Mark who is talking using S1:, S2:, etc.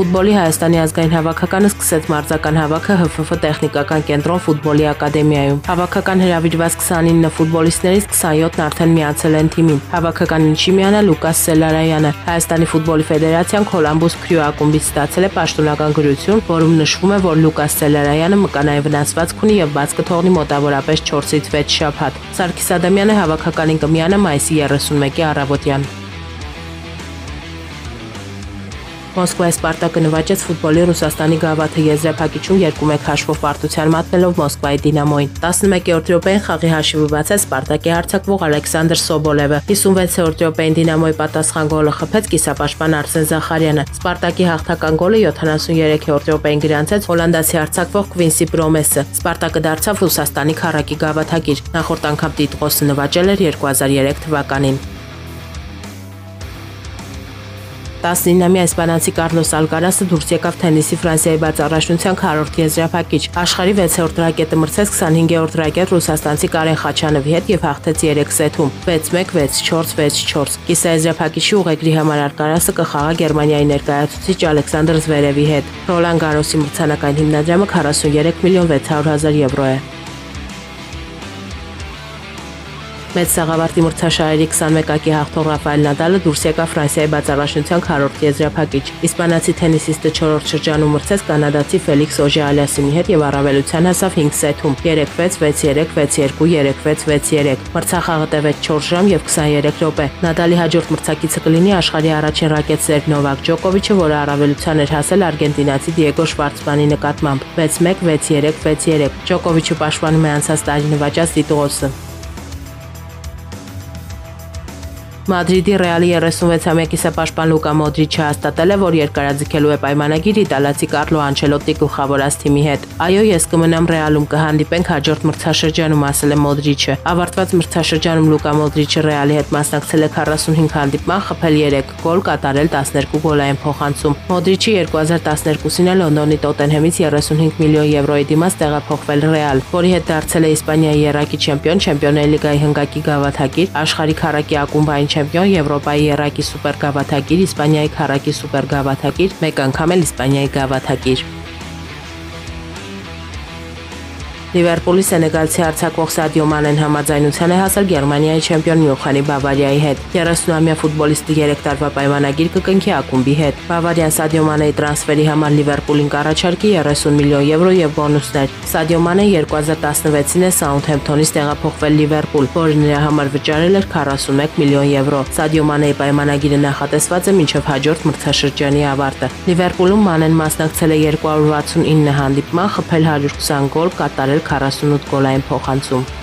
S1: ֆուտբոլի Հայաստանի ազգային հավաքականը սկսեց մարզական հավաքը ՀՖՖ տեխնիկական կենտրոն ֆուտբոլի ակադեմիայում։ Հավաքական հրավիրված 29 ֆուտբոլիստներից 27-ն արդեն միացել են թիմին։ Հավաքականին շիմյանը Լուկաս Սելարայանը Հայաստանի ֆուտբոլի ֆեդերացիան Կոլամբուս Քրյու ակումբից ստացել է պաշտոնական գրություն, որում նշվում է, որ Լուկաս Սելարայանը մկանային վնասվածք ունի եւ բաց կթողնի մոտավորապես 4-ից 6 շաբաթ։ Սարգիս Ադամյանը հավաքականին կմիանա մայիսի 31-ի առավոտյան։ Մոսկվայի Սպարտակը նվաճեց ֆուտբոլի Ռուսաստանի գավաթը եզրափակիչում 2-1 հաշվով պարտության մատնելով Մոսկվայի Դինամոյին։ 11-րդ րոպեին խաղի հաշիվը բացեց Սպարտակի հարձակվող Ալեքսանդր Սոբոլևը։ 56-րդ րոպեին Դինամոյի պատասխան գոլը խփեց կիսապաշտպան Արսեն Զախարյանը։ Սպարտակի հաղթական գոլը 73-րդ րոպեին գրանցեց հոլանդացի հարձակվող Քվինսի Պրոմեսը։ Սպարտակը դարձավ Ռուսաստանի քառակի գավաթակիր։ Նախորդ անգամ տիտղոսը նվաճել էր 2003 թվականին։ 19-ամյա իսպանացի Կարլոս Ալկարասը դուրս եկավ թենիսի Ֆրանսիայի բացառաշնության 4-րդ եզրափակիչ։ Աշխարհի 6-րդ ռակետը մրցեց 25-րդ ռակետ ռուսաստանցի Կարեն Խաչանովի հետ եւ հաղթեց 3 սեթում 6-1, 6-4, 6-4։ Կիսաեզրափակիչի ուղեգրի համար Ալկարասը կխաղա Գերմանիայի ներկայացուցիչ Ալեքսանդր Զվերևի հետ։ Ռոլան Գարոսի մրցանակային հիմնադրամը 43 միլիոն 600 հազար եվրո է։ Մեծ սաղավարտի մրցաշարերի 21-ակի հաղթող Ռաֆայել Նադալը դուրս եկավ Ֆրանսիայի բացառաշնության 4-րդ եզրափակիչ։ Իսպանացի թենիսիստը 4-րդ շրջանում մրցեց կանադացի Ֆելիքս Օժե-Ալիասիմի հետ եւ առավելության հասավ 5 սեթում 3-6, 6-3, 6-2, 3-6, 6-3։ Մրցախաղը տևեց 4 ժամ եւ 23 րոպե։ Նադալի հաջորդ մրցակիցը կլինի աշխարհի առաջին ռակետ սերբ Նովակ Ջոկովիչը, որը առավելության էր հասել արգենտինացի Դիեգո Շվարցմանի նկատմամբ 6-1, 6-3, 6-3։ Ջոկովիչը պաշտպանում է անցած տարի նվաճած տիտղոսը։ Մադրիդի Ռեալի 36-ամյա կիսապաշտպան Լուկա Մոդրիչը հաստատել է, որ երկարաձգելու է պայմանագիր իտալացի Կարլո Անչելոտի գլխավորած թիմի հետ։ Այո, ես կմնամ Ռեալում, կհանդիպենք հաջորդ մրցաշրջանում, ասել է Մոդրիչը։ Ավարտված մրցաշրջանում Լուկա Մոդրիչը Ռեալի հետ մասնակցել է 45 հանդիպման, խփել 3 գոլ, կատարել 12 գոլային փոխանցում։ Մոդրիչը 2012-ին է Լոնդոնի Տոտենհեմից 35 միլիոն եվրոյի դիմաց տեղափոխվել Ռեալ, որի հետ դարձել է Իսպանիայի եռակի չեմպիոն, Չեմպիոններ լիգայի հնգակի գավաթակիր, աշխարհի քառակի ակումբային չեմպիոն, Եվրոպայի եռակի սուպեր գավաթակիր, Իսպանիայի քառակի սուպեր գավաթակիր, մեկ անգամ էլ Իսպանիայի գավաթակիր։ Լիվերպուլի սենեգալցի հարձակվող Սադիո Մանեն համաձայնության է հասել Գերմանիայի չեմպիոն Մյունխենի Բավարիայի հետ։ 30-ամյա ֆուտբոլիստը 3 տարվա պայմանագիր կկնքի ակումբի հետ։ Բավարիան Սադիո Մանեի տրանսֆերի համար Լիվերպուլին կառաջարկի 30 միլիոն եվրո եւ բոնուսներ։ Սադիո Մանեն 2016-ին է Սաութհեմփթոնից տեղափոխվել Լիվերպուլ, որը նրա համար վճարել էր 41 միլիոն եվրո։ Սադիո Մանեի պայմանագիրը նախատեսված է մինչև հաջորդ մրցաշրջանի ավարտը։ Լիվերպուլում Մանեն մասնակցել է 269 հանդիպման, խփել 120 գոլ, կատարել 48 գոլային փոխանցում։